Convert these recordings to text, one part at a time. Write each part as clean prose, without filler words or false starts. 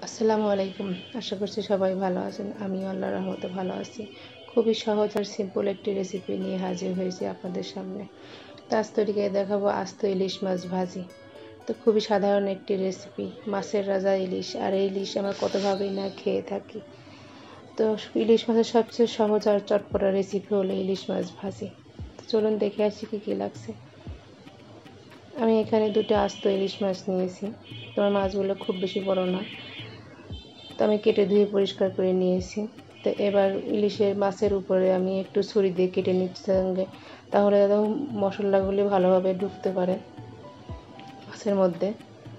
আসসালামু আলাইকুম। আশা করছি সবাই ভালো আছেন। আমিও আল্লাহর রহমতে ভালো আছি। খুবই সহজ আর সিম্পল একটি রেসিপি নিয়ে হাজির হয়েছি আপনাদের সামনে। তো আজ তৈরি করে দেখাবো আস্ত ইলিশ মাছ ভাজি। তো খুবই সাধারণ একটি রেসিপি, মাছের রাজা ইলিশ। আর এই ইলিশ আমরা কতভাবেই না খেয়ে থাকি। তো ইলিশ মাছের সবচেয়ে সহজ আর চটপটা রেসিপি হলো ইলিশ মাছ ভাজি। তো চলুন দেখে আসি কী লাগছে। আমি এখানে দুটো আস্ত ইলিশ মাছ নিয়েছি। তোমার মাছগুলো খুব বেশি বড় না। তো আমি কেটে ধুয়ে পরিষ্কার করে নিয়েছি। তো এবার ইলিশের মাছের উপরে আমি একটু ছুরি দিয়ে কেটে নিচ্ছি সঙ্গে, তাহলে যেন মশলাগুলি ভালোভাবে ঢুকতে পারে মাছের মধ্যে।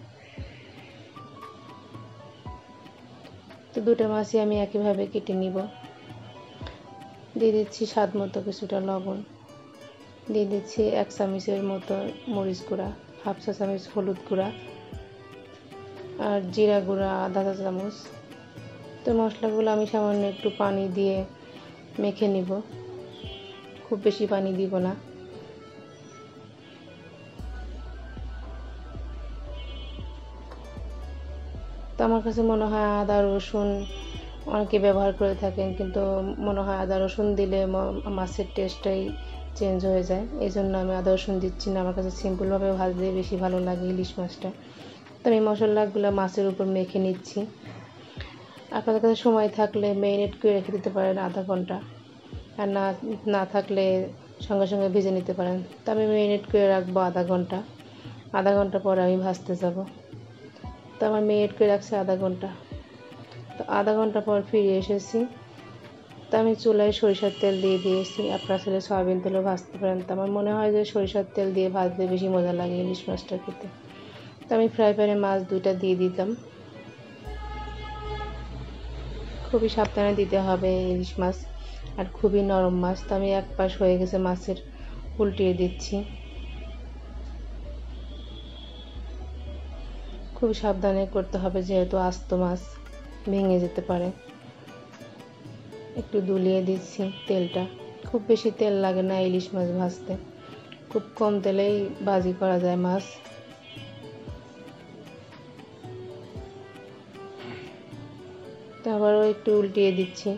তো দুটো মাছই আমি একইভাবে কেটে নিব। দিয়ে দিচ্ছি স্বাদ মতো কিছুটা লবণ, দিয়ে দিচ্ছি 1 চামচের মতো মরিচ গুঁড়া, হাফ চা চামচ হলুদ গুঁড়া আর জিরা গুঁড়া আধা চা চামচ। তো মশলাগুলো আমি সামান্য একটু পানি দিয়ে মেখে নিব, খুব বেশি পানি দিব না। তো আমার কাছে মনে হয় আদা রসুন অনেকে ব্যবহার করে থাকেন, কিন্তু মনে হয় আদা রসুন দিলে মাছের টেস্টটাই চেঞ্জ হয়ে যায়। এই জন্য আমি আদা রসুন দিচ্ছি না। আমার কাছে সিম্পলভাবে ভাজলে বেশি ভালো লাগে ইলিশ মাছটা। তো আমি মশলাগুলো মাছের উপর মেখে নিচ্ছি। আপনাদের কাছে সময় থাকলে ম্যারিনেট করে রেখে দিতে পারেন আধা ঘন্টা, আর না থাকলে সঙ্গে সঙ্গে ভেজে নিতে পারেন। তো আমি ম্যারিনেট করে রাখবো আধা ঘন্টা পরে আমি ভাজতে যাব। তো আমার ম্যারিনেট করে রাখছি আধা ঘন্টা। তো আধা ঘন্টা পর ফিরে এসেছি। তো আমি চুলায় সরিষার তেল দিয়ে দিয়েছি। আপনারা চাইলে সয়াবিন তেলও ভাজতে পারেন। তো আমার মনে হয় যে সরিষার তেল দিয়ে ভাজলে বেশি মজা লাগে ইলিশ মাছটা খেতে। তো আমি ফ্রাই প্যানে মাছ দুইটা দিয়ে দিতাম। খুবই সাবধানে দিতে হবে ইলিশ মাছ, আর খুবই নরম মাছ। তো আমি এক পাশ হয়ে গেছে মাছের, উল্টিয়ে দিচ্ছি। খুব সাবধানে করতে হবে, যেহেতু আস্ত মাছ ভেঙে যেতে পারে। একটু দুলিয়ে দিচ্ছি তেলটা। খুব বেশি তেল লাগে না ইলিশ মাছ ভাজতে, খুব কম তেলেই ভাজি করা যায় মাছ। তো আবারও একটু উল্টিয়ে দিচ্ছি।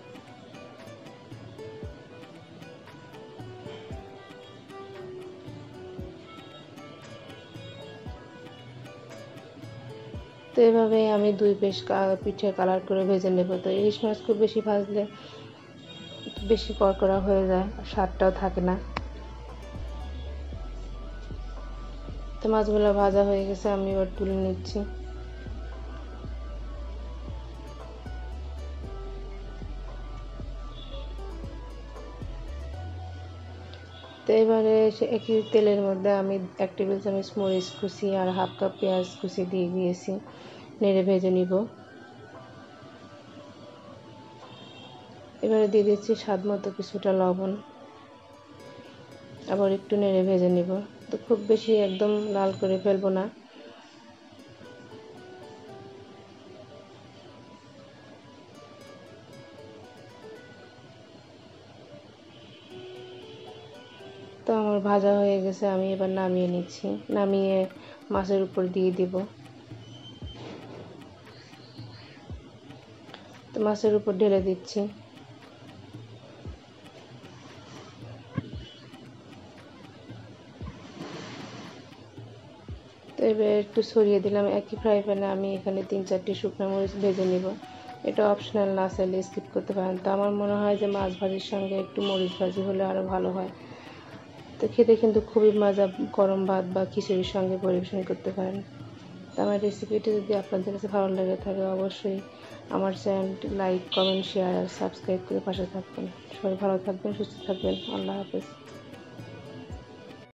তো এভাবে আমি দুই পিঠে কালার করে ভেজে নেব। তো ইলিশ মাছ খুব বেশি ভাজলে বেশি কড়কড়া হয়ে যায়, স্বাদটাও থাকে না। তো মাছগুলো ভাজা হয়ে গেছে, আমি এবার তুলে নিচ্ছি। তো এবারে একই তেলের মধ্যে আমি 1 টেবিল চামচ মরিচ কুচি আর হাফ কাপ পেঁয়াজ কুচি দিয়ে দিয়েছি। নেড়ে ভেজে নিব। এবারে দিয়ে দিচ্ছি স্বাদ মতো কিছুটা লবণ, আবার একটু নেড়ে ভেজে নিব। তো খুব বেশি একদম লাল করে ফেলবো না। তো আমার ভাজা হয়ে গেছে, আমি এবার নামিয়ে নিচ্ছি। নামিয়ে মাছের উপর দিয়ে দিব। তো মাছের উপর ঢেলে দিচ্ছি। তো এবার একটু ছড়িয়ে দিলাম। একই ফ্রাই প্যানে আমি এখানে 3-4টি শুকনো মরিচ ভেজে নিব। এটা অপশনাল, না চাইলে স্কিপ করতে পারেন। তো আমার মনে হয় যে মাছ ভাজির সঙ্গে একটু মরিচ ভাজি হলে আরও ভালো হয়। তো খেতে কিন্তু খুবই মজা, গরম ভাত বা খিচুড়ির সঙ্গে পরিবেশন করতে পারেন। তো আমার রেসিপিটি যদি আপনাদের কাছে ভালো লেগে থাকে, অবশ্যই আমার চ্যানেলটি লাইক, কমেন্ট, শেয়ার আর সাবস্ক্রাইব করে পাশে থাকবেন। সবাই ভালো থাকবেন, সুস্থ থাকবেন। আল্লাহ হাফেজ।